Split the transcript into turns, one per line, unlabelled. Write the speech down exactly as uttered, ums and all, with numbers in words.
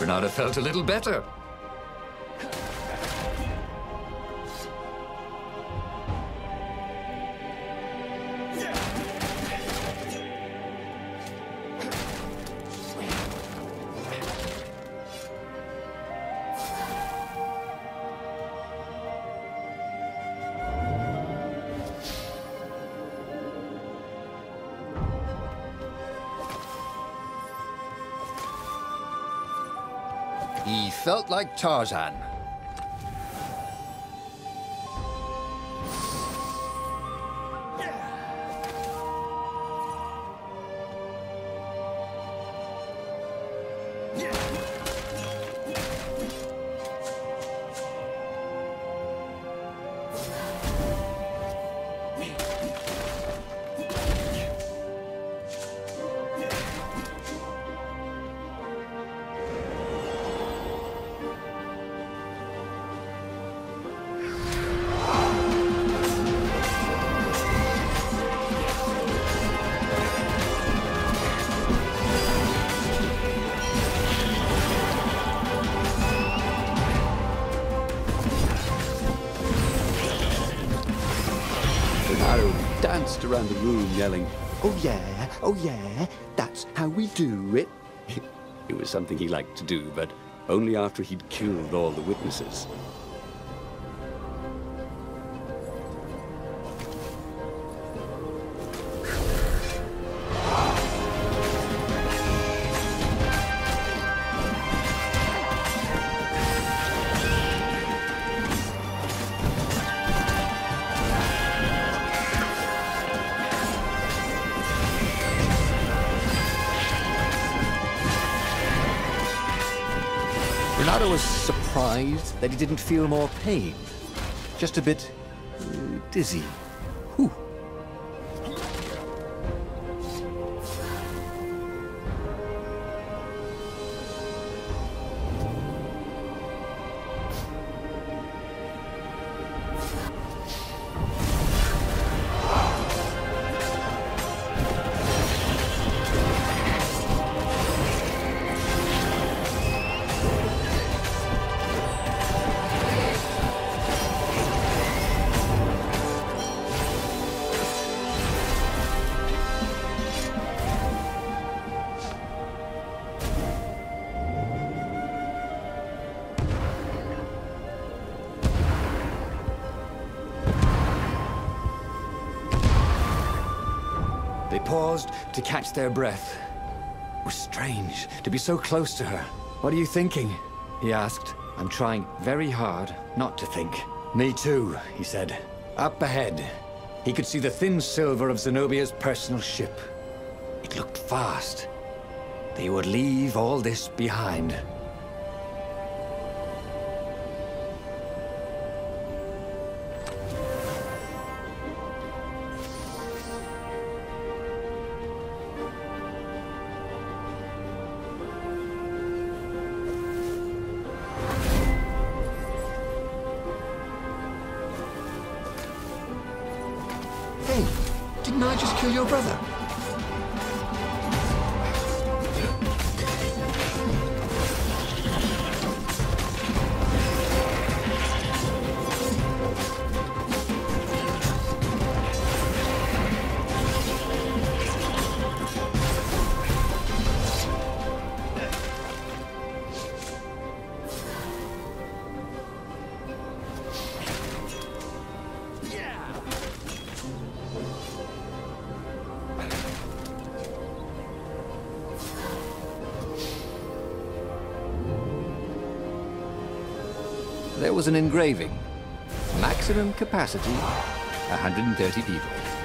Bernardo felt a little better. He felt like Tarzan.
Danced around the room yelling, "Oh yeah, oh yeah, that's how we do it." It was something he liked to do, but only after he'd killed all the witnesses.
Bernardo was surprised that he didn't feel more pain. Just a bit uh, dizzy. Whew. They paused to catch their breath. It was strange to be so close to her. "What are you thinking?" he asked. "I'm trying very hard not to think." "Me too," he said. Up ahead, he could see the thin silver of Zenobia's personal ship. It looked fast. They would leave all this behind. Hey, didn't I just kill your brother? There was an engraving. Maximum capacity, one hundred thirty people.